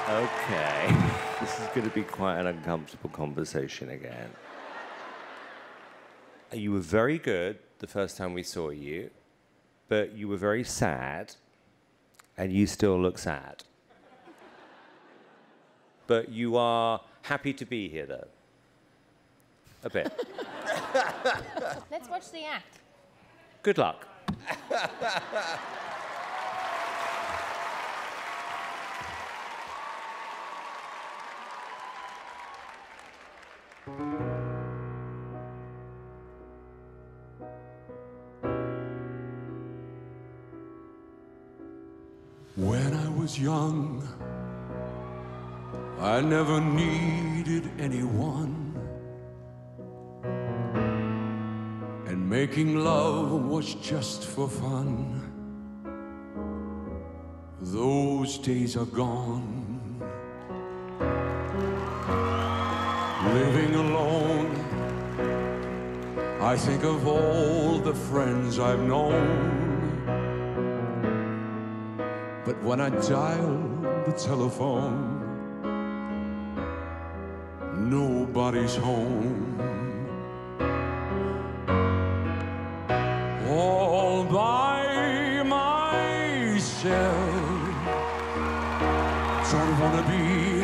Okay. This is going to be quite an uncomfortable conversation again. You were very good the first time we saw you, but you were very sad, and you still look sad. But you are happy to be here, though. A bit. Let's watch the act. Good luck. When I was young, I never needed anyone. And making love was just for fun. Those days are gone. Living alone, I think of all the friends I've known. But when I dial the telephone, nobody's home. All by myself, don't wanna be